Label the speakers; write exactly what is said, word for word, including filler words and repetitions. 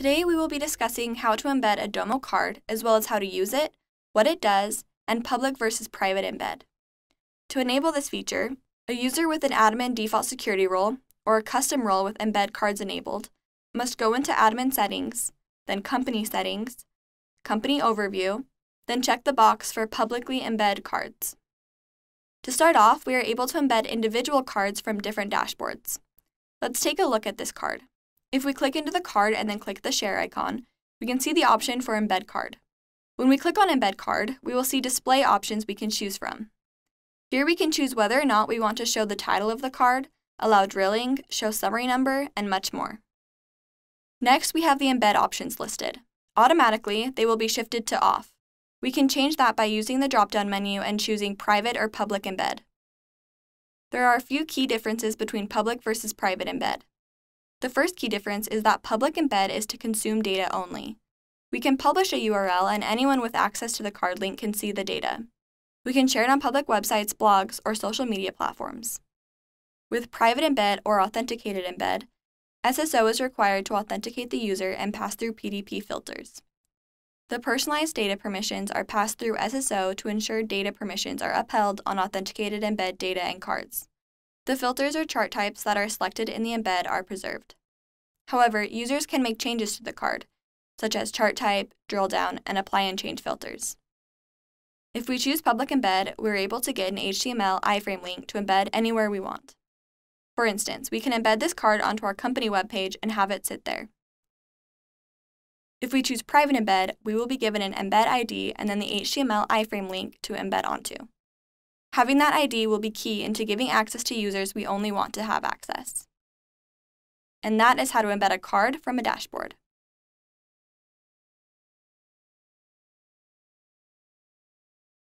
Speaker 1: Today we will be discussing how to embed a Domo card, as well as how to use it, what it does, and public versus private embed. To enable this feature, a user with an admin default security role, or a custom role with embed cards enabled, must go into admin settings, then company settings, company overview, then check the box for publicly embed cards. To start off, we are able to embed individual cards from different dashboards. Let's take a look at this card. If we click into the card and then click the share icon, we can see the option for embed card. When we click on embed card, we will see display options we can choose from. Here we can choose whether or not we want to show the title of the card, allow drilling, show summary number, and much more. Next, we have the embed options listed. Automatically, they will be shifted to off. We can change that by using the drop-down menu and choosing private or public embed. There are a few key differences between public versus private embed. The first key difference is that public embed is to consume data only. We can publish a U R L and anyone with access to the card link can see the data. We can share it on public websites, blogs, or social media platforms. With private embed or authenticated embed, S S O is required to authenticate the user and pass through P D P filters. The personalized data permissions are passed through S S O to ensure data permissions are upheld on authenticated embed data and cards. The filters or chart types that are selected in the embed are preserved. However, users can make changes to the card, such as chart type, drill down, and apply and change filters. If we choose public embed, we're able to get an H T M L iframe link to embed anywhere we want. For instance, we can embed this card onto our company webpage and have it sit there. If we choose private embed, we will be given an embed I D and then the H T M L iframe link to embed onto. Having that I D will be key into giving access to users we only want to have access. And that is how to embed a card from a dashboard.